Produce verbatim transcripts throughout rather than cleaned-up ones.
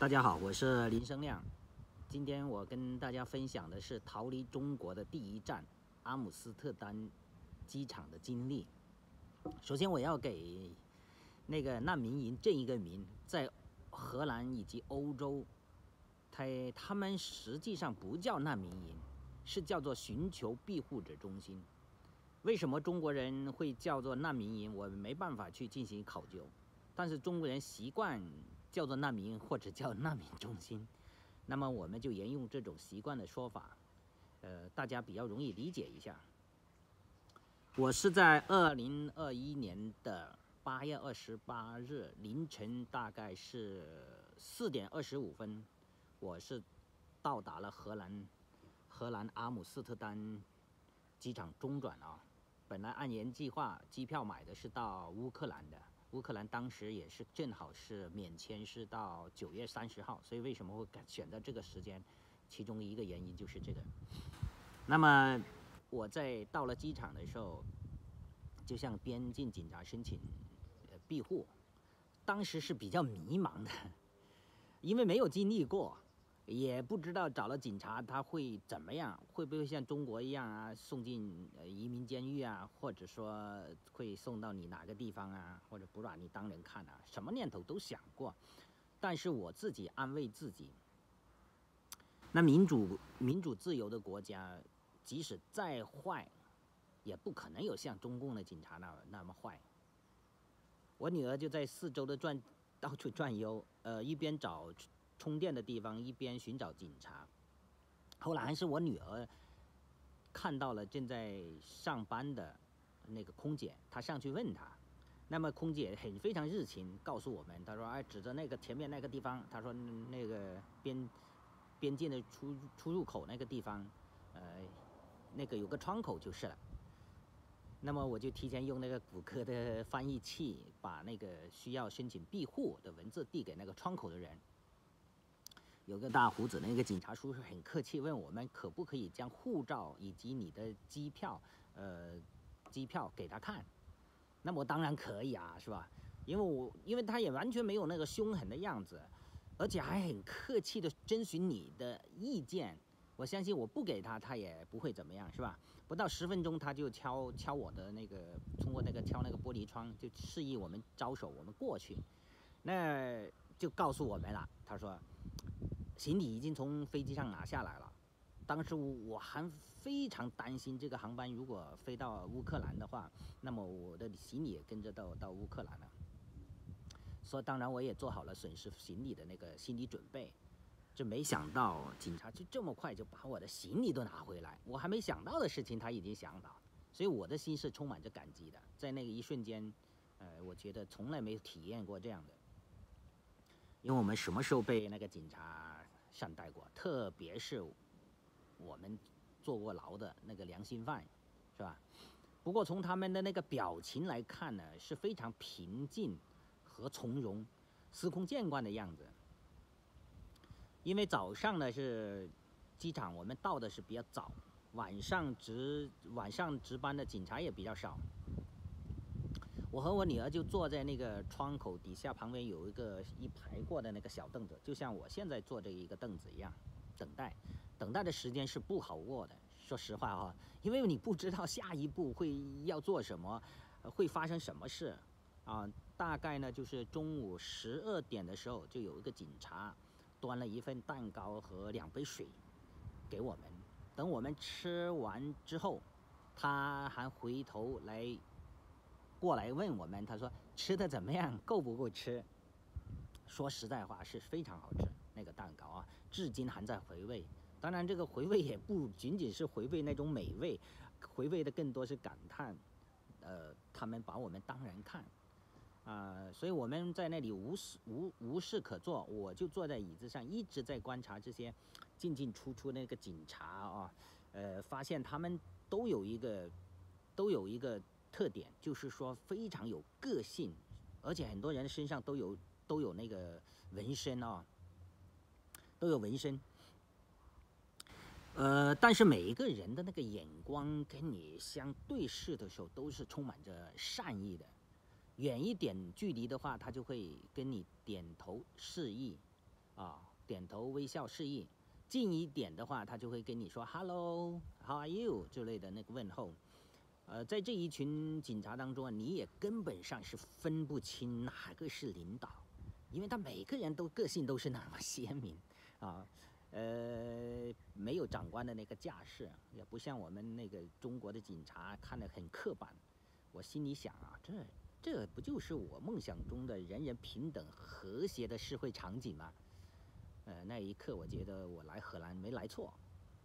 大家好，我是林生亮。今天我跟大家分享的是逃离中国的第一站阿姆斯特丹机场的经历。首先，我要给那个难民营正一个名，在荷兰以及欧洲，他他们实际上不叫难民营，是叫做寻求庇护者中心。为什么中国人会叫做难民营？我没办法去进行考究，但是中国人习惯叫做难民营或者叫难民中心，那么我们就沿用这种习惯的说法，呃，大家比较容易理解一下。我是在二零二一年的八月二十八日凌晨，大概是四点二十五分，我是到达了荷兰荷兰阿姆斯特丹机场中转啊。本来按原计划，机票买的是到乌克兰的。乌克兰当时也是正好是免签，是到九月三十号，所以为什么会选择这个时间？其中一个原因就是这个。那么我在到了机场的时候，就向边境警察申请庇护，当时是比较迷茫的，因为没有经历过。也不知道找了警察他会怎么样，会不会像中国一样啊，送进移民监狱啊，或者说会送到你哪个地方啊，或者不把你当人看啊，什么念头都想过。但是我自己安慰自己，那民主民主自由的国家，即使再坏，也不可能有像中共的警察那那么坏。我女儿就在四周的转到处转悠，呃，一边找充电的地方，一边寻找警察。后来还是我女儿看到了正在上班的那个空姐，她上去问她，那么空姐很非常热情，告诉我们，她说：“哎，指着那个前面那个地方，她说那个边边境的出出入口那个地方，呃，那个有个窗口就是了。”那么我就提前用那个谷歌的翻译器，把那个需要申请庇护的文字递给那个窗口的人。有个大胡子那个警察叔叔很客气，问我们可不可以将护照以及你的机票，呃，机票给他看。那么我当然可以啊，是吧？因为我因为他也完全没有那个凶狠的样子，而且还很客气的征询你的意见。我相信我不给他，他也不会怎么样，是吧？不到十分钟，他就敲敲我的那个，通过那个敲那个玻璃窗，就示意我们招手，我们过去。那就告诉我们了，他说行李已经从飞机上拿下来了。当时我还非常担心，这个航班如果飞到乌克兰的话，那么我的行李也跟着到到乌克兰了。所以当然我也做好了损失行李的那个心理准备。这没想到警察就这么快就把我的行李都拿回来，我还没想到的事情他已经想到，所以我的心是充满着感激的。在那个一瞬间，呃，我觉得从来没有体验过这样的，因为我们什么时候被那个警察善待过？特别是我们坐过牢的那个良心犯，是吧？不过从他们的那个表情来看呢，是非常平静和从容、司空见惯的样子。因为早上呢是机场，我们到的是比较早，晚上值晚上值班的警察也比较少。我和我女儿就坐在那个窗口底下，旁边有一个一排过的那个小凳子，就像我现在坐这一个凳子一样，等待。等待的时间是不好过的，说实话啊，因为你不知道下一步会要做什么，会发生什么事啊。大概呢就是中午十二点的时候，就有一个警察端了一份蛋糕和两杯水给我们。等我们吃完之后，他还回头来过来问我们，他说吃的怎么样，够不够吃？说实在话是非常好吃，那个蛋糕啊，至今还在回味。当然这个回味也不仅仅是回味那种美味，回味的更多是感叹，呃，他们把我们当人看。啊、呃，所以我们在那里无事无无事可做，我就坐在椅子上，一直在观察这些进进出出那个警察啊，呃，发现他们都有一个都有一个特点，就是说非常有个性，而且很多人身上都有都有那个纹身啊，都有纹身。呃，但是每一个人的那个眼光跟你相对视的时候，都是充满着善意的。远一点距离的话，他就会跟你点头示意， 啊，点头微笑示意。近一点的话，他就会跟你说 “Hello，How are you” 之类的那个问候。呃，在这一群警察当中啊，你也根本上是分不清哪个是领导，因为他每个人都个性都是那么鲜明啊。呃，没有长官的那个架势，也不像我们那个中国的警察看得很刻板。我心里想啊，这这不就是我梦想中的人人平等、和谐的社会场景吗？呃，那一刻我觉得我来荷兰没来错。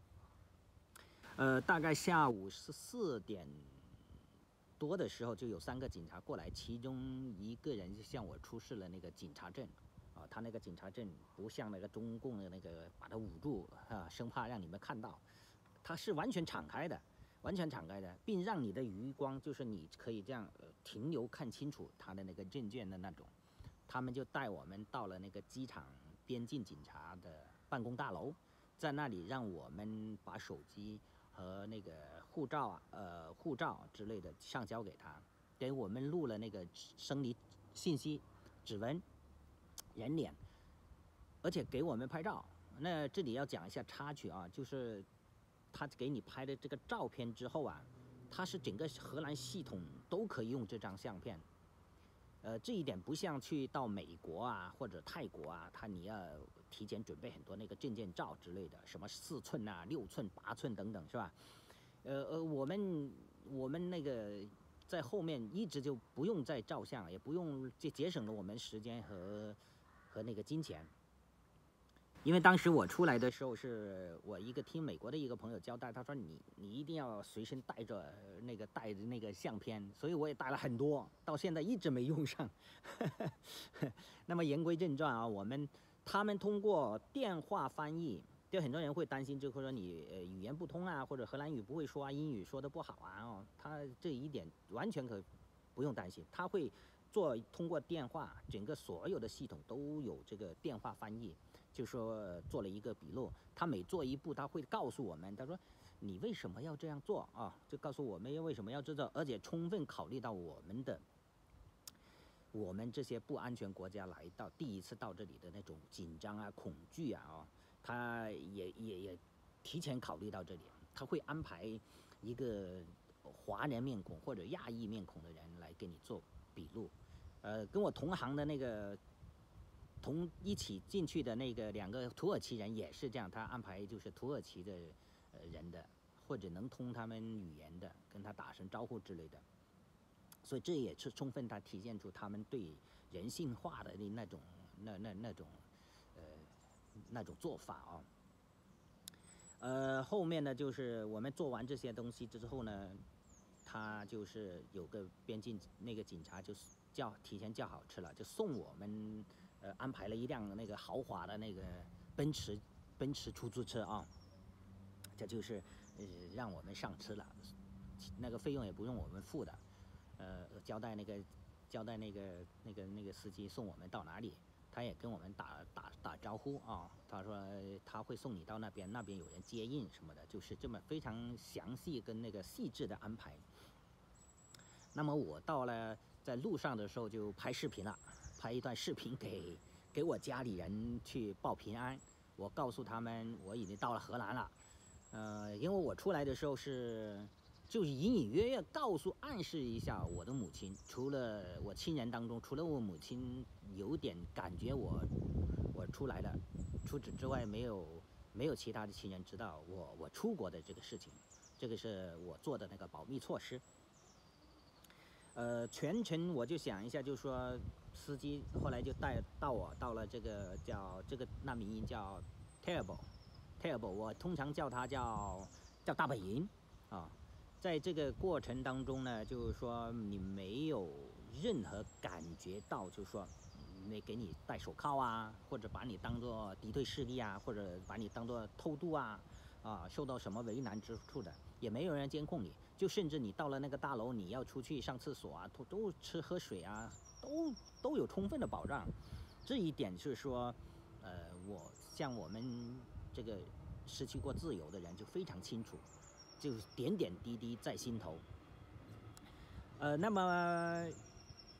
呃，大概下午十四点多的时候，就有三个警察过来，其中一个人就向我出示了那个警察证。啊，他那个警察证不像那个中共的那个把它捂住啊，生怕让你们看到，它是完全敞开的，完全敞开的，并让你的余光就是你可以这样、呃、停留看清楚他的那个证件的那种。他们就带我们到了那个机场边境警察的办公大楼，在那里让我们把手机和那个护照啊、呃护照之类的上交给他，给我们录了那个生理信息、指纹。人脸，而且给我们拍照。那这里要讲一下插曲啊，就是他给你拍的这个照片之后啊，它是整个荷兰系统都可以用这张相片。呃，这一点不像去到美国啊或者泰国啊，他你要提前准备很多那个证件照之类的，什么四寸啊、六寸、八寸等等，是吧？呃呃，我们我们那个在后面一直就不用再照相，也不用节节省了我们时间和。和那个金钱，因为当时我出来的时候，是我一个听美国的一个朋友交代，他说你你一定要随身带着那个带着那个相片，所以我也带了很多，到现在一直没用上。那么言归正传啊，我们他们通过电话翻译，就很多人会担心，就会说你呃语言不通啊，或者荷兰语不会说啊，英语说的不好啊，哦，他这一点完全可不用担心，他会。做通过电话，整个所有的系统都有这个电话翻译，就说做了一个笔录。他每做一步，他会告诉我们，他说你为什么要这样做啊？就告诉我们为什么要这样，而且充分考虑到我们的我们这些不安全国家来到第一次到这里的那种紧张啊、恐惧啊，哦，他也也也提前考虑到这里，他会安排一个华人面孔或者亚裔面孔的人来给你做笔录。呃，跟我同行的那个同一起进去的那个两个土耳其人也是这样，他安排就是土耳其的呃人的，或者能通他们语言的，跟他打声招呼之类的。所以这也是充分他体现出他们对人性化的那种那那那种呃那种做法啊。呃，后面呢就是我们做完这些东西之后呢，他就是有个边境那个警察就是叫提前叫好车了，就送我们呃安排了一辆那个豪华的那个奔驰奔驰出租车啊，这就是呃让我们上车了，那个费用也不用我们付的，呃交代那个交代那个那个那个司机送我们到哪里，他也跟我们打打打招呼啊，他说他会送你到那边，那边有人接应什么的，就是这么非常详细跟那个细致的安排。那么我到了在路上的时候就拍视频了，拍一段视频给给我家里人去报平安。我告诉他们我已经到了荷兰了，呃，因为我出来的时候是就是隐隐约约告诉暗示一下我的母亲，除了我亲人当中，除了我母亲有点感觉我我出来了，除此之外没有没有其他的亲人知道我我出国的这个事情，这个是我做的那个保密措施。呃，全程我就想一下，就说司机后来就带到我到了这个叫这个难民营叫 Terrible，Terrible， 我通常叫它叫叫大本营啊。在这个过程当中呢，就是说你没有任何感觉到，就是说没给你戴手铐啊，或者把你当作敌对势力啊，或者把你当作偷渡啊，啊，受到什么为难之处的，也没有人监控你。就甚至你到了那个大楼，你要出去上厕所啊，都都吃喝水啊，都都有充分的保障。这一点是说，呃，我像我们这个失去过自由的人就非常清楚，就是点点滴滴在心头。呃，那么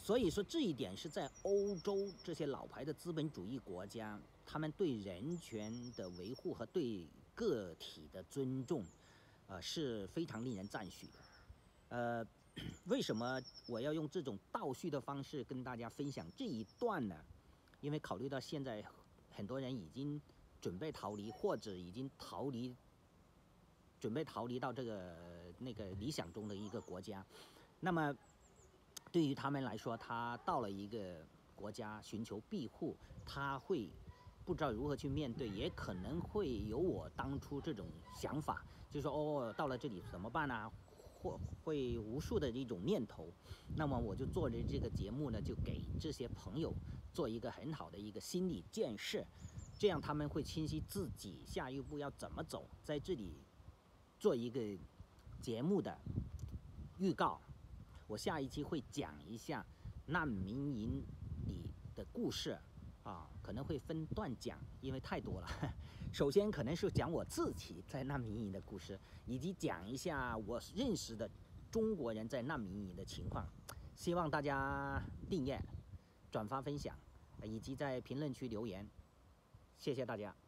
所以说这一点是在欧洲这些老牌的资本主义国家，他们对人权的维护和对个体的尊重，呃是非常令人赞许的。呃，为什么我要用这种倒叙的方式跟大家分享这一段呢？因为考虑到现在很多人已经准备逃离，或者已经逃离，准备逃离到这个那个理想中的一个国家，那么对于他们来说，他到了一个国家寻求庇护，他会不知道如何去面对，也可能会有我当初这种想法，就说哦，到了这里怎么办呢？或会无数的一种念头。那么我就做着这个节目呢，就给这些朋友做一个很好的一个心理建设，这样他们会清晰自己下一步要怎么走。在这里做一个节目的预告，我下一期会讲一下难民营里的故事啊，可能会分段讲，因为太多了。首先可能是讲我自己在难民营的故事，以及讲一下我认识的中国人在难民营的情况。希望大家订阅、转发、分享，以及在评论区留言。谢谢大家。